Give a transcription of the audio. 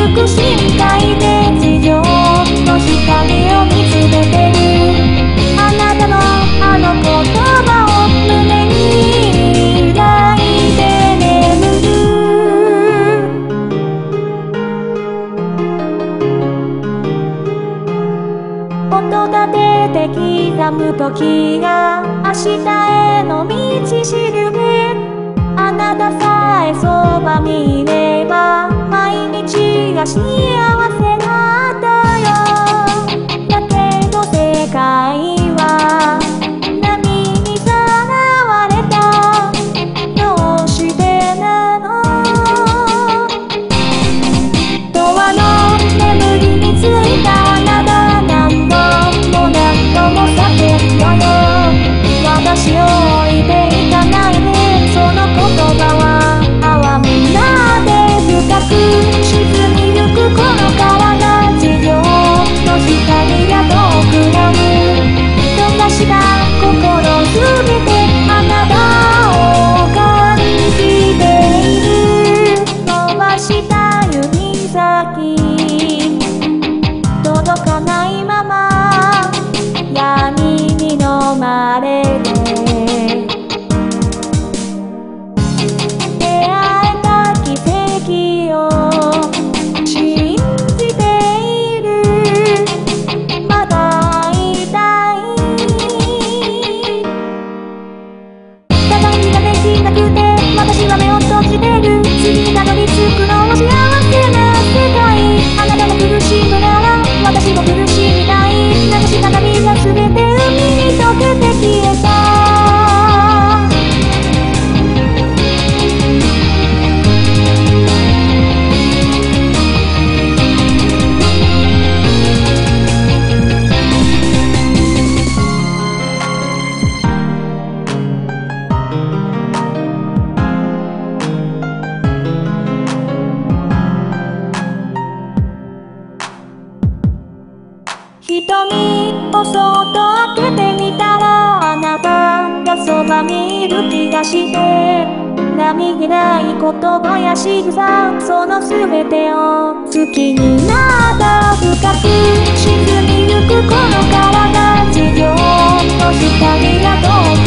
く深海で地上の光を見つめてる。あなたのあの言葉を胸に抱いて眠る。音立てて刻む時が明日への道しるべ。あなたさえそばにいれば毎日が幸せだったよ。だけど世界は波にさらわれた。どうしてなの。永遠の眠りについたあなた、何度も何度も叫んだよ。私を置いていかないで。その言葉は泡みんなで深く沈みゆくこの体。地上の光が遠くなる。溶かした心すべてあなたを感じている。伸ばした指先届かないまま闇に飲まれて出会えた奇跡を信じている。また会いたい。互いにができなくて私は目を閉じてる。次にたどり着くのは幸せな世界。あなたも苦しむなら私も苦しみたい。流した涙すべて海に溶けて消えた。瞳をそっと開けてみたらあなたがそばにいる気がして。何気ない言葉や仕草その全てを好きになった。深く沈みゆくこの体。地上の光が遠